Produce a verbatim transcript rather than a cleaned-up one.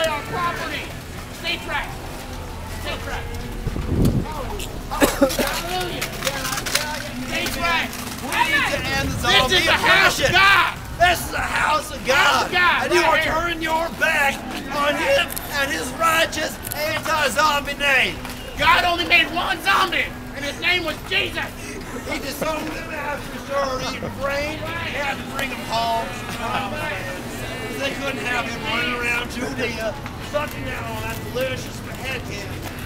away our property. Stay trapped. Stay trapped. Hallelujah. Stay trapped. We need to end the This zombie is the house of oppression. God. This is the house of God. House of God, And you right are here. turning your back on him and his righteous anti-zombie name. God only made one zombie, and his name was Jesus. He disowned them after started eating brain. They had to bring him home. They couldn't have him running around Judea, sucking down on that delicious head candy.